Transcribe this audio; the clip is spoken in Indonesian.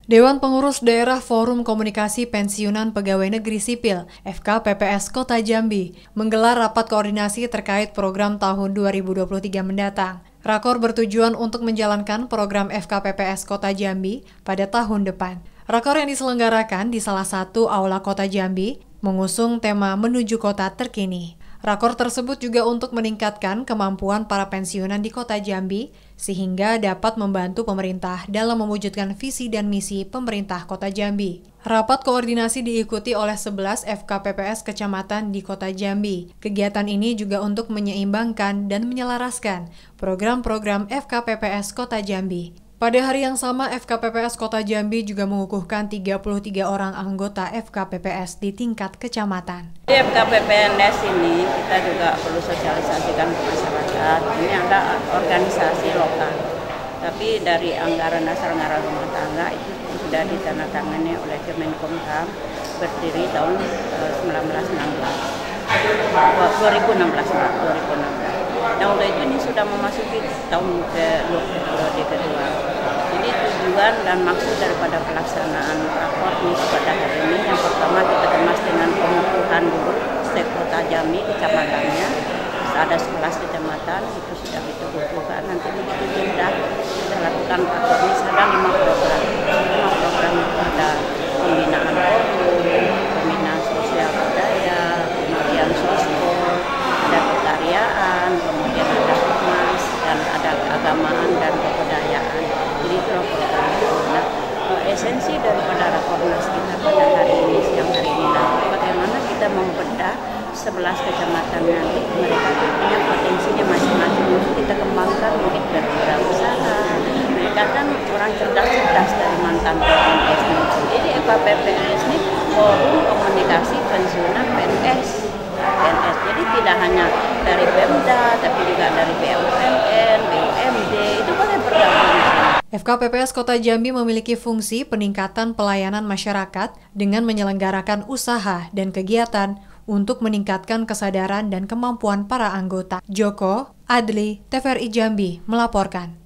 Dewan Pengurus Daerah Forum Komunikasi Pensiunan Pegawai Negeri Sipil (FKPPS) Kota Jambi menggelar rapat koordinasi terkait program tahun 2023 mendatang. Rakor bertujuan untuk menjalankan program FKPPS Kota Jambi pada tahun depan. Rakor yang diselenggarakan di salah satu aula Kota Jambi mengusung tema menuju kota terkini. Rakor tersebut juga untuk meningkatkan kemampuan para pensiunan di Kota Jambi sehingga dapat membantu pemerintah dalam mewujudkan visi dan misi pemerintah Kota Jambi. Rapat koordinasi diikuti oleh 11 FKPPS kecamatan di Kota Jambi. Kegiatan ini juga untuk menyeimbangkan dan menyelaraskan program-program FKPPS Kota Jambi. Pada hari yang sama, FKPPS Kota Jambi juga mengukuhkan 33 orang anggota FKPPS di tingkat kecamatan. Di FKPPNS ini kita juga perlu sosialisasikan ke masyarakat. Ini ada organisasi lokal, tapi dari anggaran dasar anggaran rumah tangga itu sudah ditandatangani oleh Kemenkumham berdiri tahun 2016. Nah, untuk itu ini sudah memasuki tahun periode kedua. Jadi tujuan dan maksud daripada pelaksanaan rakor ini pada hari ini, yang pertama kita kemas dengan pengukuhan dulu sekota Jambi kecamatannya. Ada 11 kecamatan itu sudah kita kukuhkan. Nanti begitu sudah kita lakukan rakor ini ada 5 program. 5 program itu ada pembinaan forum, pembinaan sosial budaya, kemudian sosial, ada kekaryaan, kemudian ada humas, dan ada keagamaan dan kebudayaan. Jadi itu program itu. Nah, esensi daripada rakornas kita pada hari ini, siang hari ini, bagaimana kita membedah 11 kecamatan nanti mereka punya potensinya masing-masing untuk kita kembangkan, mungkin berwirausaha. Mereka kan orang cerdas-cerdas dari mantan PNS. Jadi FKPPS ini forum komunikasi pensiunan PNS. Jadi tidak hanya dari Pemda, tapi juga dari BUMN, BUMD, itu boleh bergabung. FKPPS Kota Jambi memiliki fungsi peningkatan pelayanan masyarakat dengan menyelenggarakan usaha dan kegiatan untuk meningkatkan kesadaran dan kemampuan para anggota. Joko Adli, TVRI Jambi, melaporkan.